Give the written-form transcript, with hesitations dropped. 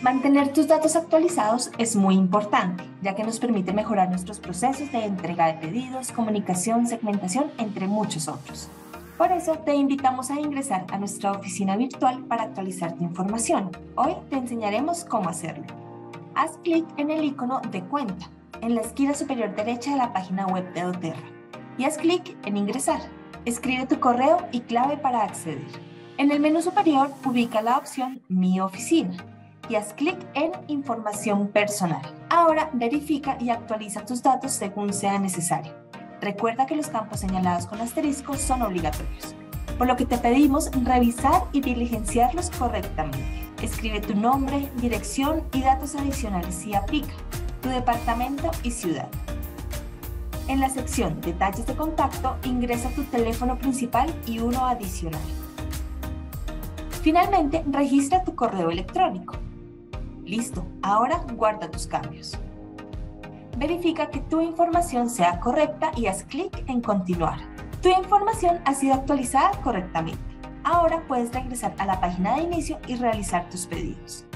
Mantener tus datos actualizados es muy importante, ya que nos permite mejorar nuestros procesos de entrega de pedidos, comunicación, segmentación, entre muchos otros. Por eso te invitamos a ingresar a nuestra oficina virtual para actualizar tu información. Hoy te enseñaremos cómo hacerlo. Haz clic en el icono de cuenta, en la esquina superior derecha de la página web de doTERRA, y haz clic en ingresar. Escribe tu correo y clave para acceder. En el menú superior ubica la opción Mi oficina y haz clic en Información personal. Ahora verifica y actualiza tus datos según sea necesario. Recuerda que los campos señalados con asterisco son obligatorios, por lo que te pedimos revisar y diligenciarlos correctamente. Escribe tu nombre, dirección y datos adicionales si aplica, tu departamento y ciudad. En la sección Detalles de contacto, ingresa tu teléfono principal y uno adicional. Finalmente, registra tu correo electrónico. Listo, ahora guarda tus cambios. Verifica que tu información sea correcta y haz clic en Continuar. Tu información ha sido actualizada correctamente. Ahora puedes regresar a la página de inicio y realizar tus pedidos.